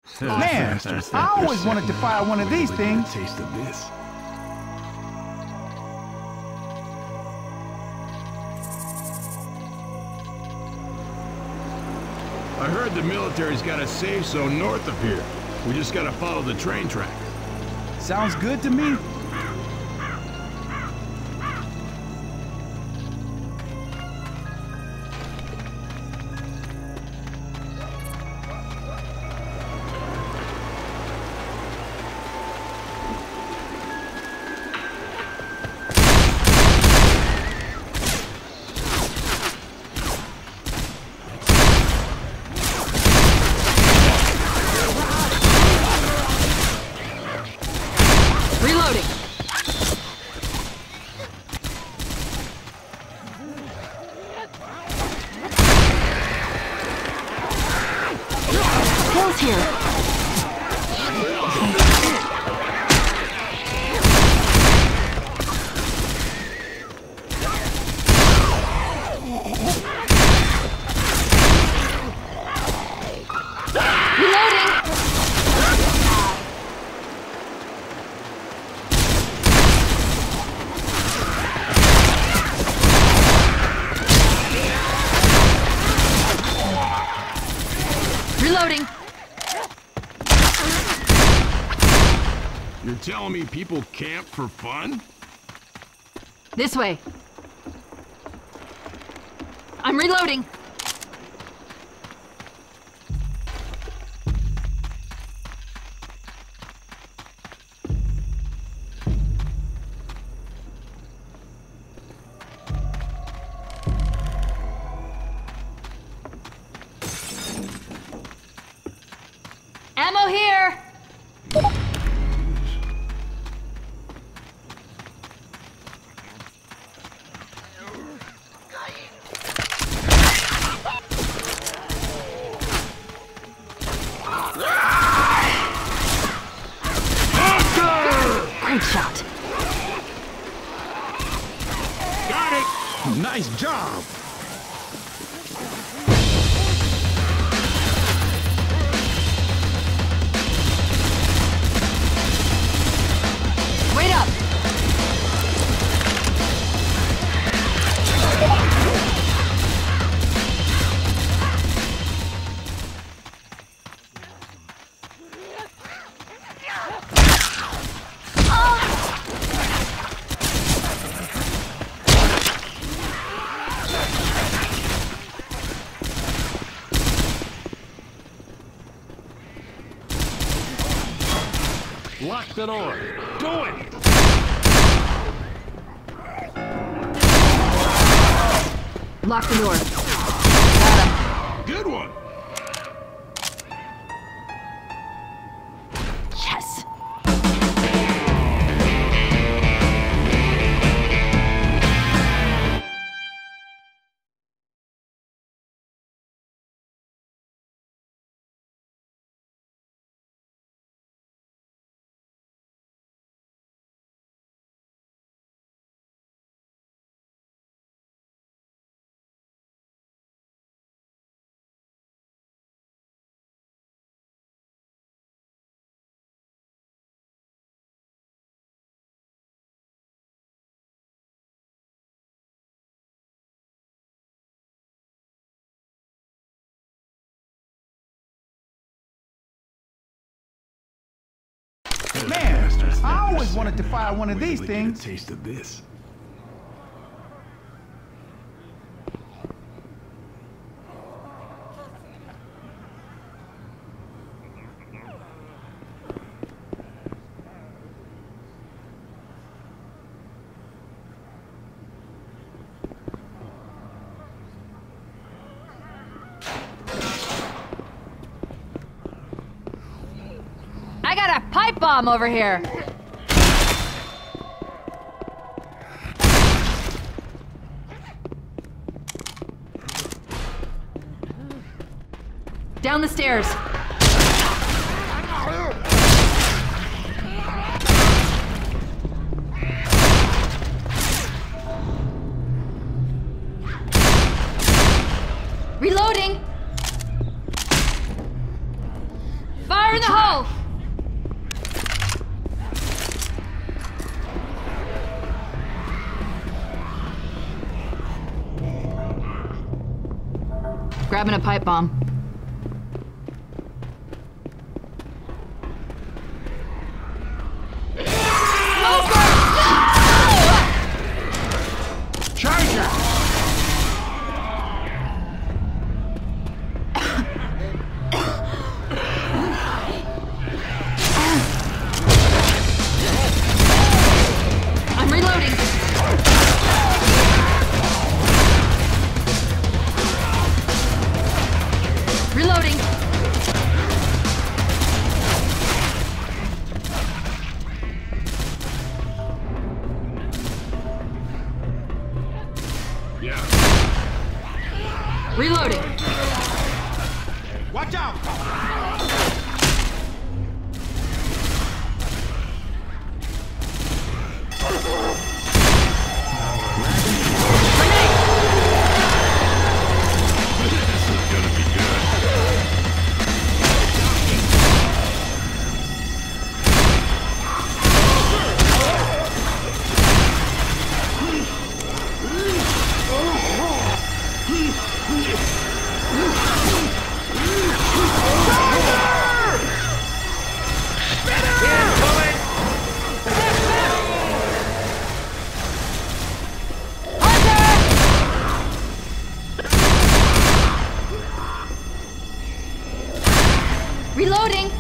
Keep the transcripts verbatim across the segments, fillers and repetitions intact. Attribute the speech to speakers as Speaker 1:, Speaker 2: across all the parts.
Speaker 1: Man, I always wanted to fire one of these things.
Speaker 2: Taste of this. I heard the military's got a safe zone north of here. We just gotta follow the train track.
Speaker 1: Sounds good to me.
Speaker 3: Reloading.
Speaker 2: You're telling me people camp for fun?
Speaker 3: This way. I'm reloading. Ammo here! Great shot.
Speaker 2: Got it! Nice job!
Speaker 3: Wait up!
Speaker 2: Lock the door. Do it!
Speaker 3: Lock the door. Got him.
Speaker 2: Good one!
Speaker 3: Yes.
Speaker 1: Man, I always wanted to fire one of these things.
Speaker 2: Taste of this.
Speaker 3: I got a pipe bomb over here. Down the stairs. Reloading. Fire in the Grabbing a pipe bomb.
Speaker 4: Reloading.
Speaker 1: Watch out!
Speaker 3: Reloading!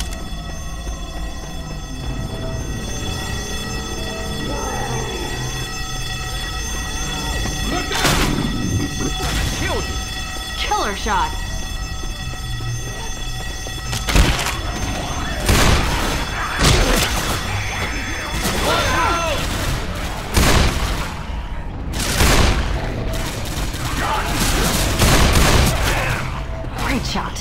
Speaker 1: Killed you.
Speaker 3: Killer shot! Great shot!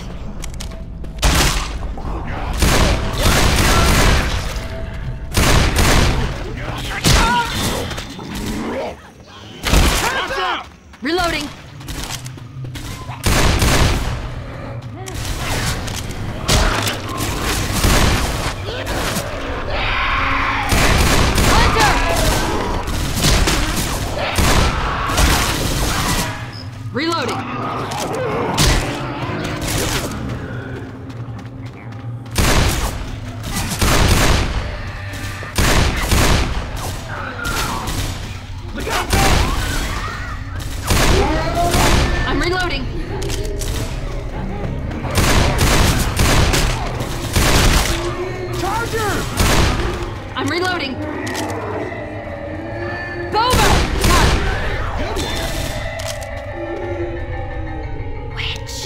Speaker 3: Reloading! Hunter! Reloading! I'm reloading.
Speaker 1: Charger!
Speaker 3: I'm reloading. Boomer! Got him. Witch.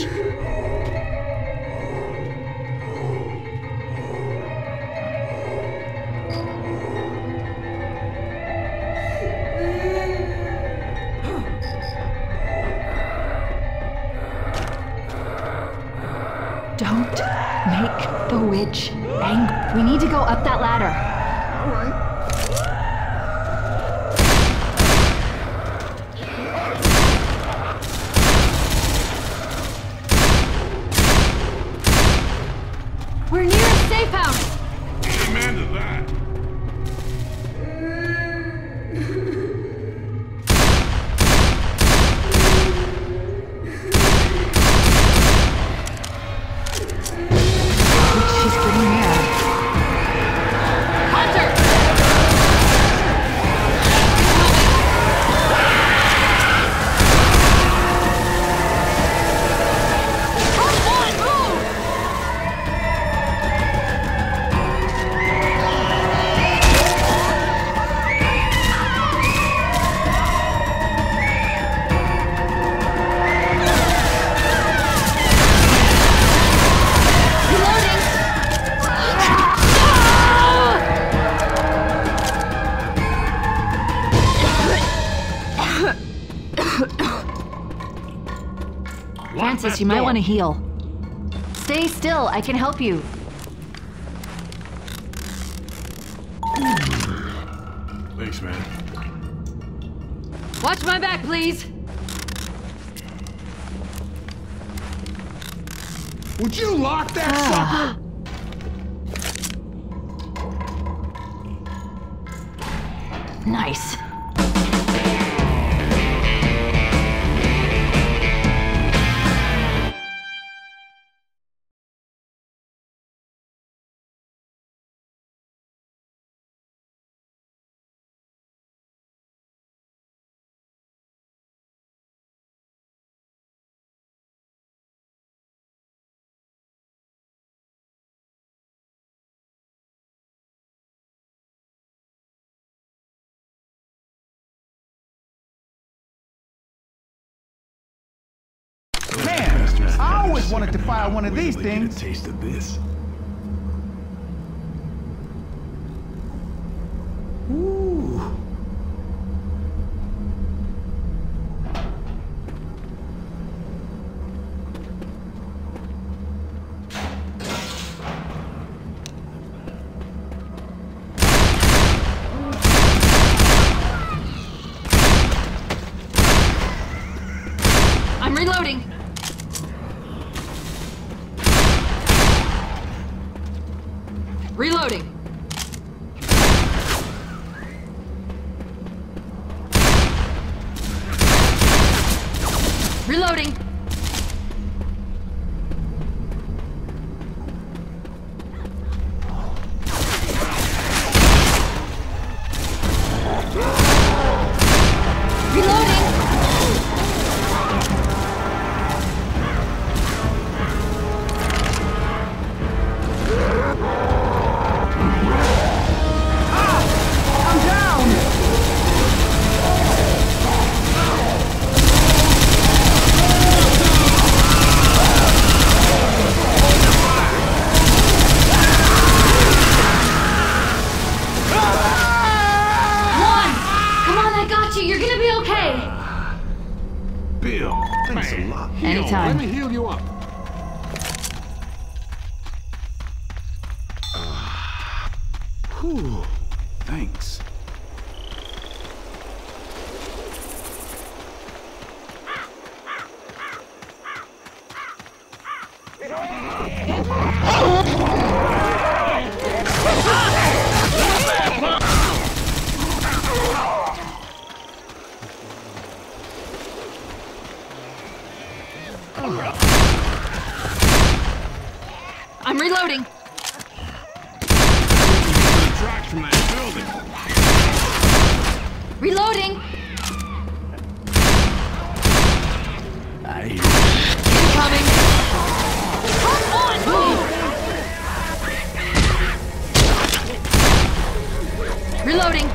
Speaker 3: Don't make the witch angry. We need to go up that ladder.
Speaker 1: All right.
Speaker 3: We're near a safe house.
Speaker 2: Amen to that.
Speaker 3: She's getting mad. Hunter! Come on, move! Reloading! Francis, you might want to heal. Stay still, I can help you.
Speaker 2: Thanks, man.
Speaker 3: Watch my back, please.
Speaker 1: Would you lock that sucker?
Speaker 3: Nice.
Speaker 1: always wanted to fire one of these things.
Speaker 2: Get a taste of this. Ooh.
Speaker 4: I'm reloading. Reloading. Reloading.
Speaker 2: Bill, thanks a lot.
Speaker 3: Anytime.
Speaker 5: Let me heal you up.
Speaker 2: Whew, thanks.
Speaker 4: I'm reloading.
Speaker 2: The tracks from that building.
Speaker 4: Reloading.
Speaker 2: I hear
Speaker 4: Incoming. Come on, move. Reloading.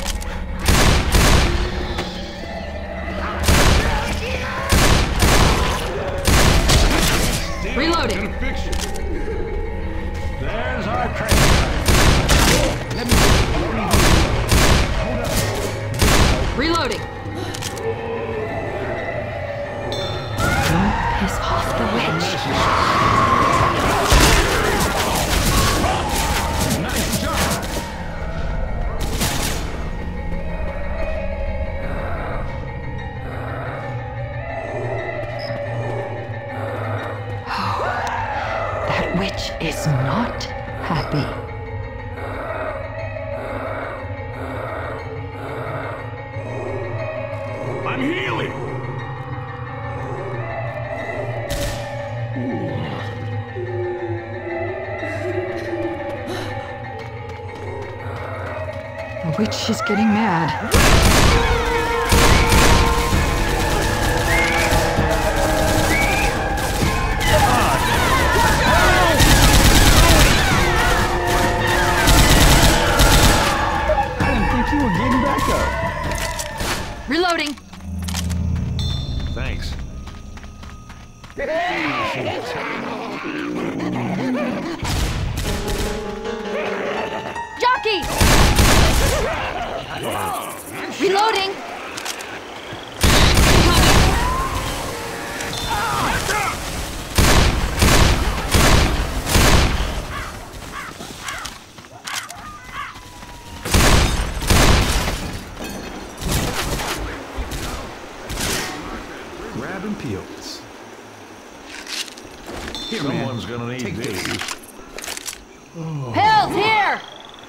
Speaker 4: Reloading.
Speaker 2: Gonna fix you.
Speaker 1: There's our train. Let me, let me hold up.
Speaker 4: Reloading.
Speaker 3: Don't piss off the witch.
Speaker 1: Nice job.
Speaker 3: That witch is not happy.
Speaker 2: I'm healing.
Speaker 3: The witch is getting mad.
Speaker 1: I didn't think you were getting back up.
Speaker 4: Reloading.
Speaker 2: Thanks.
Speaker 4: Jockey. Reloading.
Speaker 2: Grabbing pills.
Speaker 1: Here,
Speaker 2: Someone's
Speaker 1: man.
Speaker 2: gonna need
Speaker 1: Take
Speaker 2: this.
Speaker 1: this.
Speaker 4: Pills here.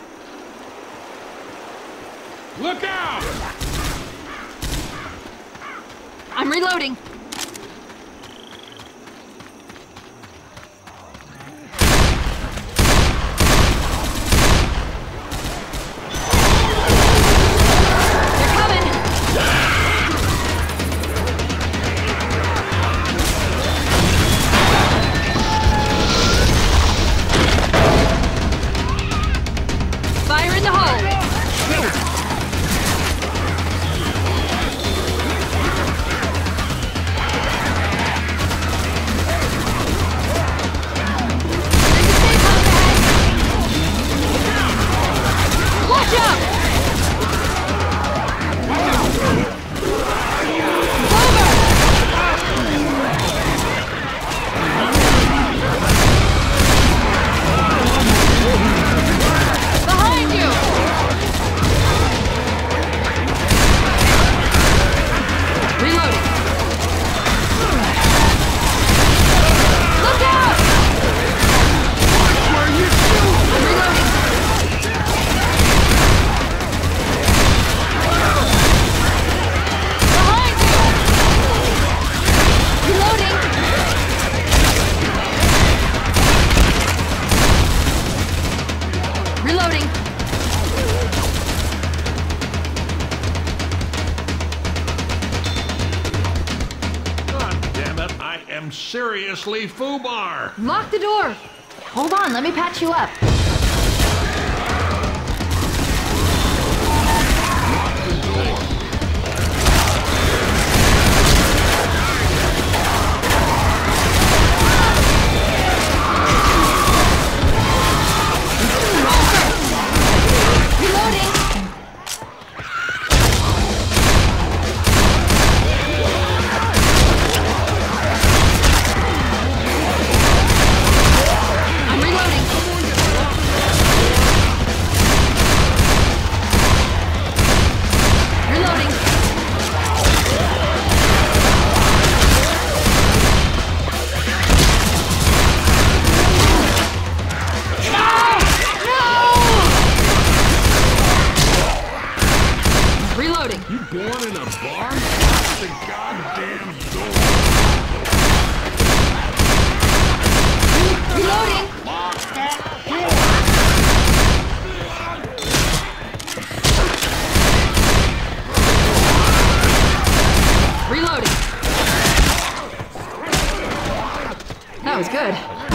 Speaker 5: Look out!
Speaker 4: I'm reloading. They're coming. Fire in the hole.
Speaker 5: I'm seriously foobar.
Speaker 4: Lock the door.
Speaker 3: Hold on, let me patch you up.
Speaker 4: Reloading. I'm reloading. Reloading. Reloading.
Speaker 5: You born in a barn? Lock the goddamn door.
Speaker 4: Reloading. Reloading. That was good.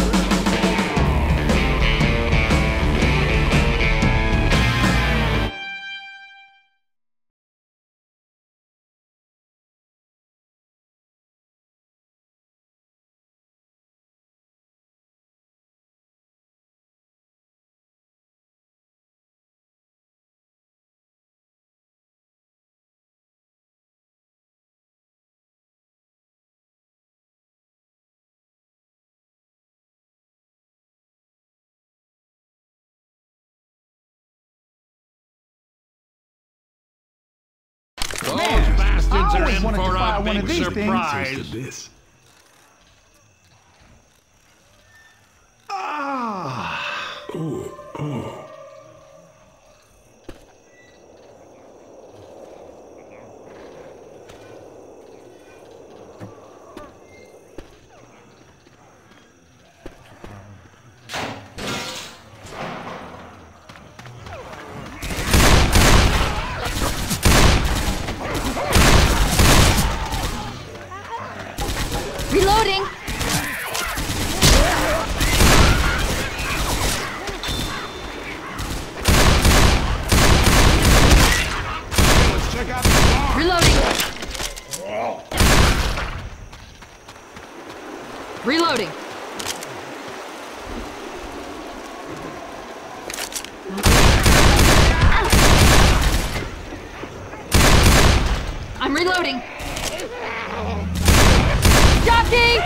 Speaker 5: Those
Speaker 1: Man,
Speaker 5: bastards
Speaker 1: I
Speaker 5: are
Speaker 1: always
Speaker 5: in
Speaker 1: wanted to
Speaker 5: for
Speaker 1: fire
Speaker 5: a
Speaker 1: one of
Speaker 5: big
Speaker 1: these things.
Speaker 5: surprise.
Speaker 2: This.
Speaker 1: Ah.
Speaker 2: Oh, oh.
Speaker 4: Reloading.
Speaker 2: Let's check out the bar.
Speaker 4: Reloading. Reloading. I'm reloading. Jockey!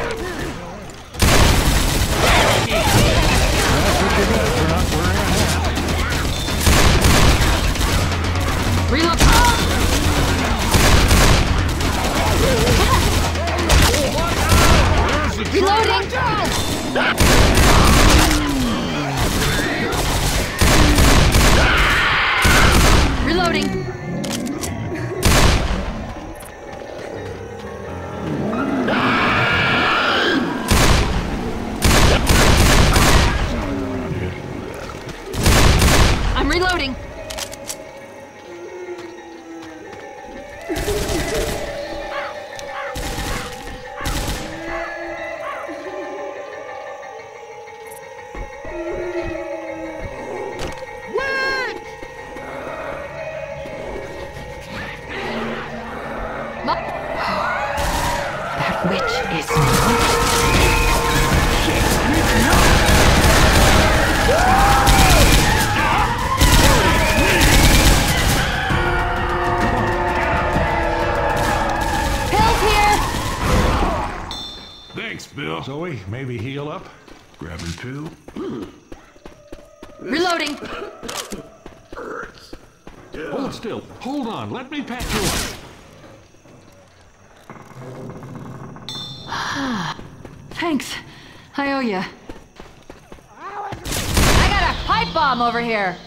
Speaker 4: Reload. Reloading. Reloading. I'm reloading.
Speaker 3: That witch is
Speaker 4: Pills here.
Speaker 2: Thanks, Bill.
Speaker 5: Zoe, maybe heal up?
Speaker 2: Grabbing two.
Speaker 4: Reloading.
Speaker 5: Hold still. Hold on. Let me patch you up.
Speaker 3: Thanks. I owe ya.
Speaker 4: I got a pipe bomb over here.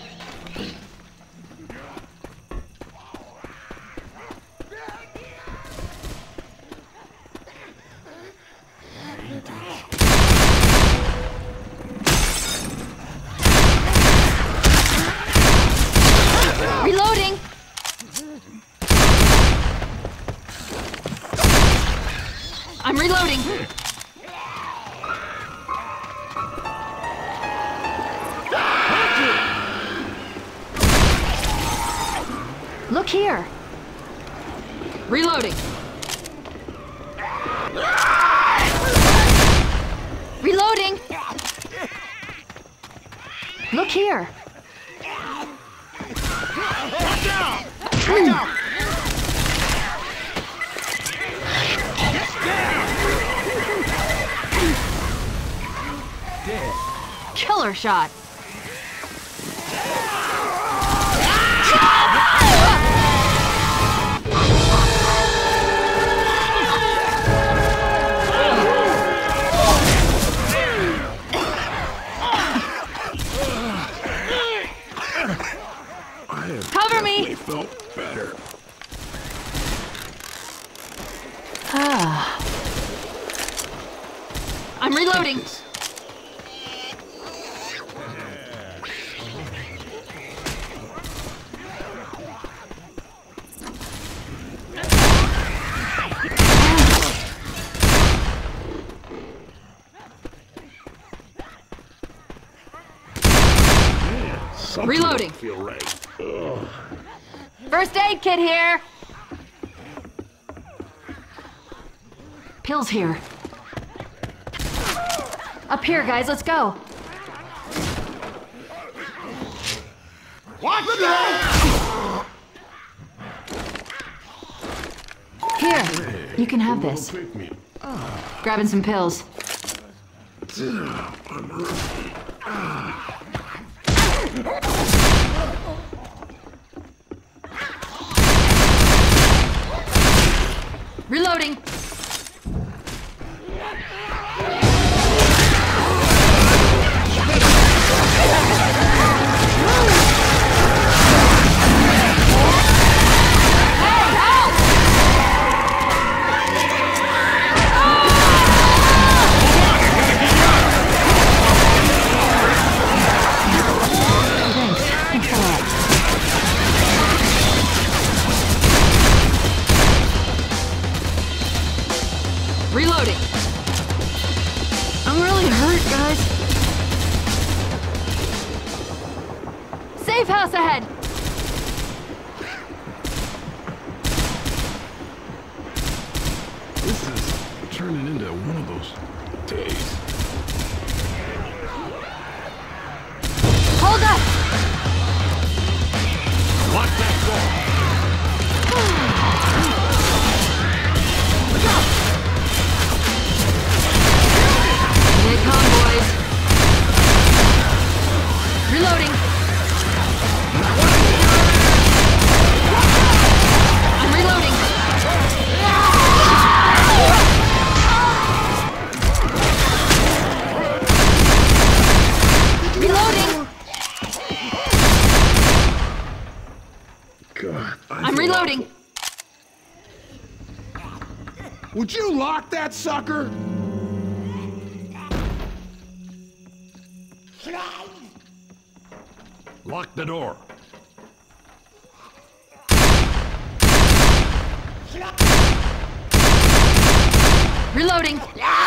Speaker 4: Reloading. I'm reloading.
Speaker 3: Look here.
Speaker 4: Reloading. Reloading.
Speaker 3: Look here.
Speaker 1: Watch out! Watch out! Dead.
Speaker 3: Killer shot.
Speaker 4: Cover me.
Speaker 2: Felt better.
Speaker 3: Ah.
Speaker 4: I'm reloading.
Speaker 2: Something
Speaker 4: Reloading.
Speaker 2: don't feel right. Ugh.
Speaker 4: First aid kit here.
Speaker 3: Pills here. Up here, guys, let's go.
Speaker 1: Watch out!
Speaker 3: Here, you can have this.
Speaker 2: Pick me.
Speaker 3: Grabbing some pills.
Speaker 4: Reloading. Reloading.
Speaker 3: I'm really hurt, guys.
Speaker 4: Safe house ahead.
Speaker 2: This is turning into one of those days.
Speaker 4: Hold up.
Speaker 2: Lock that door.
Speaker 4: They come, boys. Reloading. I'm reloading. Reloading.
Speaker 2: God, I
Speaker 4: I'm
Speaker 2: feel
Speaker 4: reloading.
Speaker 1: Would you lock that sucker?
Speaker 2: Lock the door.
Speaker 4: Reloading.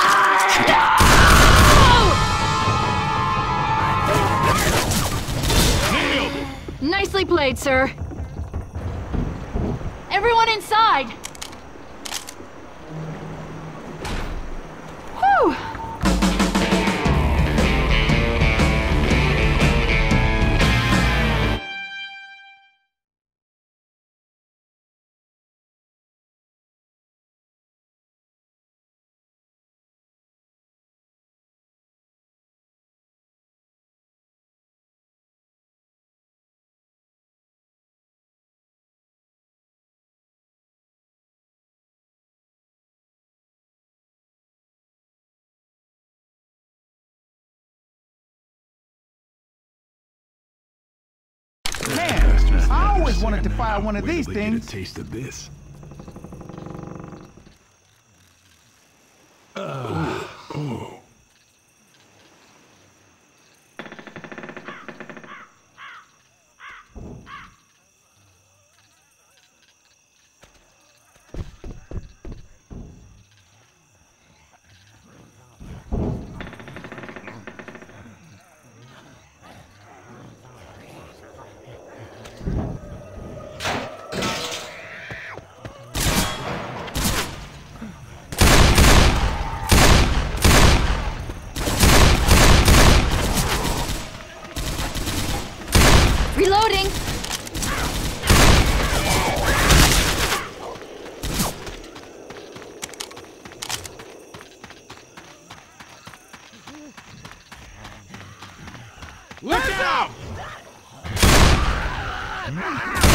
Speaker 4: Nicely played, sir. Everyone inside. Whew.
Speaker 1: Man, I always wanted to fire one of these
Speaker 2: Wait till they get
Speaker 1: things.
Speaker 2: a taste of this.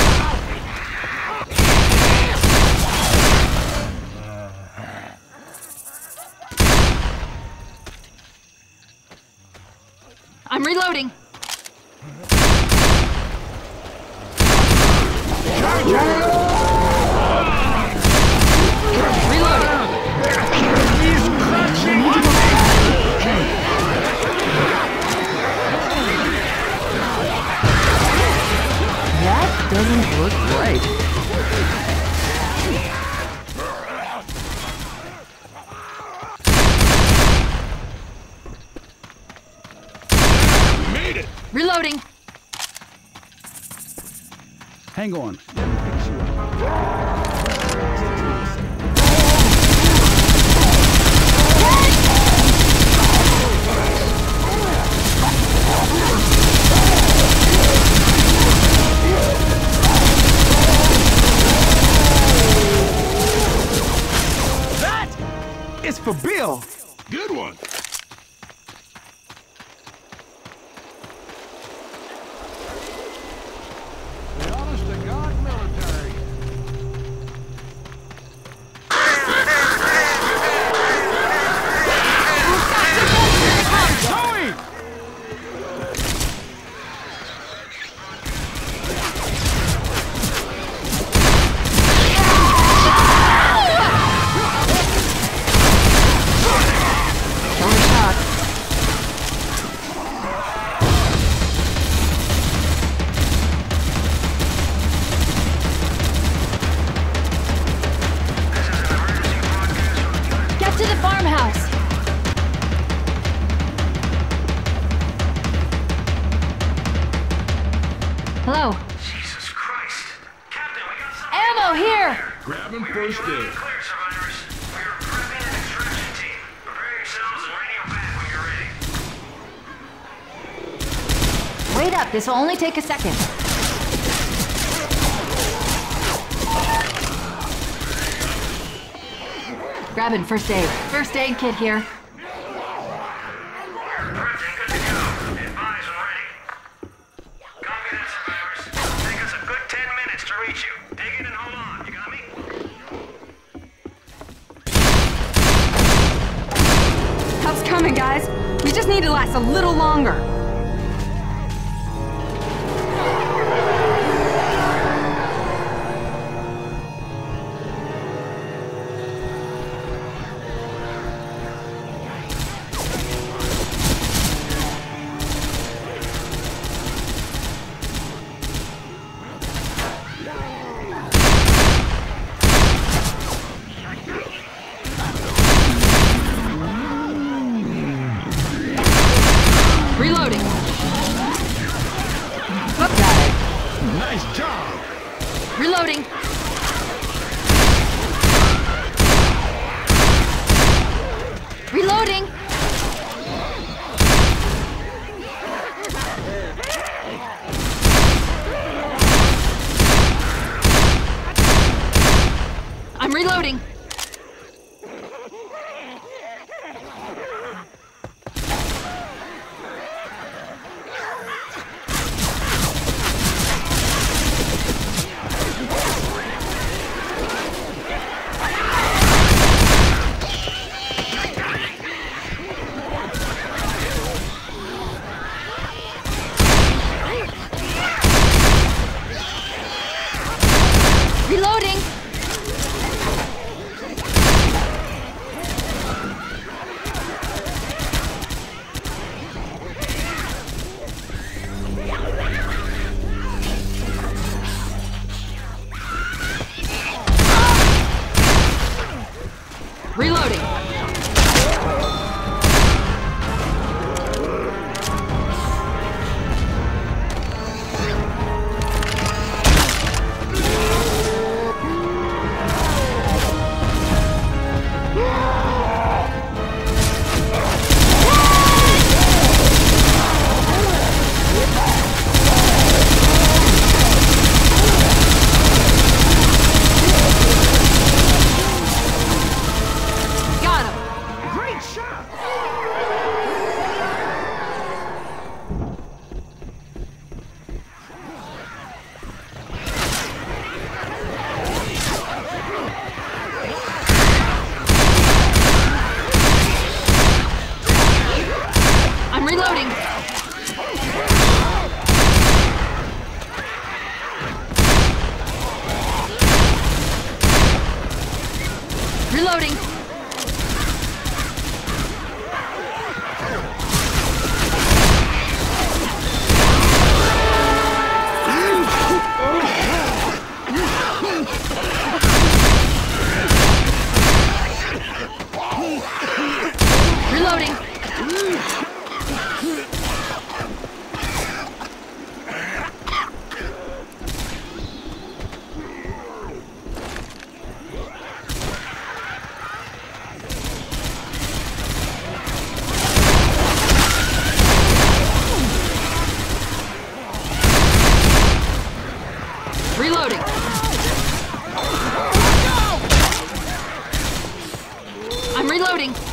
Speaker 4: I'm reloading.
Speaker 3: That doesn't look right.
Speaker 2: Made it!
Speaker 4: Reloading.
Speaker 1: Hang on. Let me fix you up. That is for Bill.
Speaker 2: Good one!
Speaker 5: The honest to God military.
Speaker 1: Joey!
Speaker 3: Only shot.
Speaker 4: Get to the farmhouse.
Speaker 3: Hello.
Speaker 6: Jesus Christ. Captain, we got some
Speaker 4: Ammo here.
Speaker 2: Grabbing first aid.
Speaker 6: clear, survivors. We are prepping an extraction team. Prepare yourselves and radio back when you're ready.
Speaker 3: Wait up, this will only take a second. Grabbing first aid. First aid kit here.
Speaker 6: Prepped and good to go. Advise when ready. Copy that, survivors. Take us a good ten minutes to reach you. Dig in and hold on. You got me?
Speaker 7: Help's coming, guys. We just need to last a little longer.
Speaker 4: Reloading.
Speaker 3: Got it.
Speaker 2: Nice job!
Speaker 4: Reloading. Reloading. I'm reloading. Reloading. Reloading. Reloading. Reloading. Reloading. I'm reloading.